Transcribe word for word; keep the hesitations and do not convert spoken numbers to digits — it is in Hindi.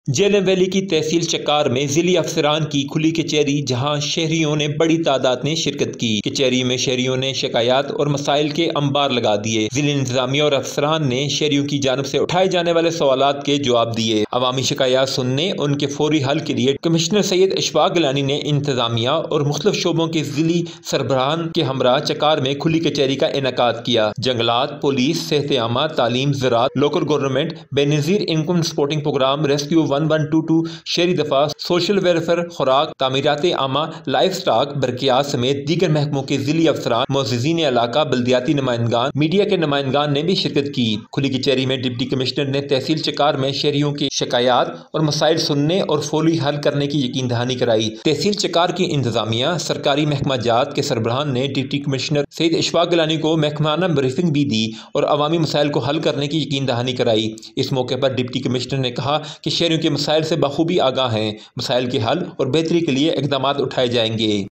झेलम वैली की तहसील चकार में जिली अफसरान की खुली कचहरी, जहां शहरियों ने बड़ी तादाद में शिरकत की। कचहरी में शहरियों ने शिकायत और मसाइल के अंबार लगा दिए। जिली इंतजामिया और अफसरान ने शहरियों की जानब से उठाए जाने वाले सवालात के जवाब दिए। अवामी शिकायत सुनने उनके फौरी हल के लिए कमिश्नर सैयद इशफाक गिलानी ने इंतजामिया और मुख्तलिफ शोबों के जिली सरबराहान के हमरा चकार में खुली कचहरी का इनेकाद किया। जंगलात, पुलिस, सेहत आमा, तालीम, ज़राअत, local government, Benazir income supporting program, rescue one one two two, शहरी दफा, सोशल वेलफेयर, खुराक, तामीरात आमा, लाइफ स्टाक, बरकियात समेत दीगर महकमों के जिली अफसरान, मोअज़्ज़िज़ीन इलाका, बल्दियाती नुमाइंदगान, मीडिया के नुमाइंदगान ने भी शिरकत की। खुली कचहरी में डिप्टी कमिश्नर ने तहसील चकार में शहरियों की शिकायत और मसाइल सुनने और फौरी हल करने की यकीन दहानी कराई। तहसील चकार की इंतजामिया, सरकारी महकमा जात के सरबराहान ने डिप्टी कमिश्नर सैयद इशफाक गिलानी को महकमाना ब्रीफिंग भी दी और अवामी मसाइल को हल करने की यकीन दहानी कराई। इस मौके पर डिप्टी कमिश्नर ने कहा कि शहरियों के मसाइल से बखूबी आगाह हैं। मसाइल के हल और बेहतरी के लिए इक़दामात उठाए जाएंगे।